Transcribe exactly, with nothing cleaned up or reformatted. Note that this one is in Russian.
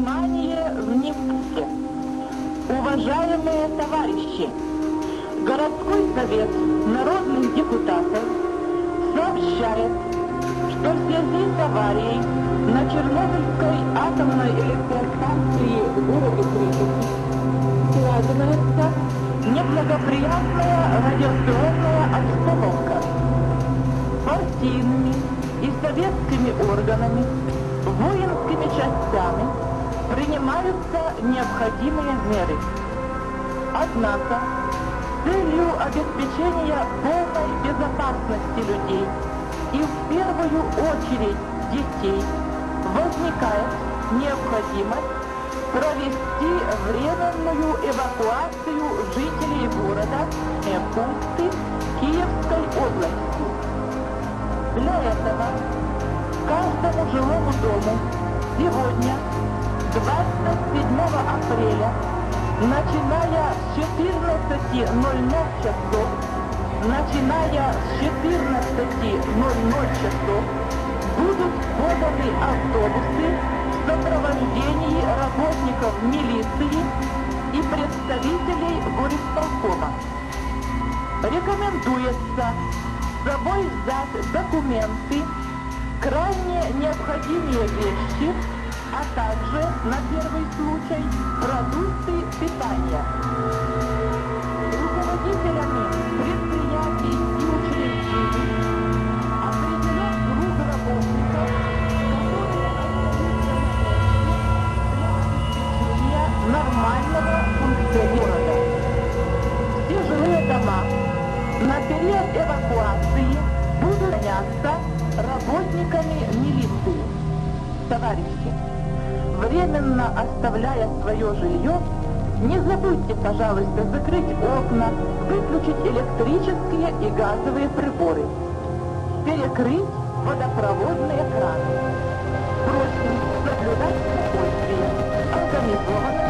Внимание, внимание! Уважаемые товарищи! Городской совет народных депутатов сообщает, что в связи с аварией на Чернобыльской атомной электростанции в городе Припяти складывается неблагоприятная радиационная обстановка. Партийными и советскими органами, воинскими частями принимаются необходимые меры. Однако, с целью обеспечения полной безопасности людей и в первую очередь детей возникает необходимость провести временную эвакуацию жителей города в пункты Киевской области. Для этого каждому жилому дому сегодня, двадцать седьмого апреля, начиная с четырнадцати ноль-ноль часов, начиная с четырнадцати ноль-ноль часов, будут поданы автобусы в сопровождении работников милиции и представителей горисполкома. Рекомендуется с собой взять документы, крайне необходимые вещи, а также, на первый случай, продукты питания. Руководителями предприятий и учреждений определен круг работников, которые для обеспечения нормального функционирования. Все жилые дома на период эвакуации будут заняться работниками милиции. Товарищи, временно оставляя свое жилье, не забудьте, пожалуйста, закрыть окна, выключить электрические и газовые приборы, перекрыть водопроводные краны. Просим соблюдать спокойствие, организованность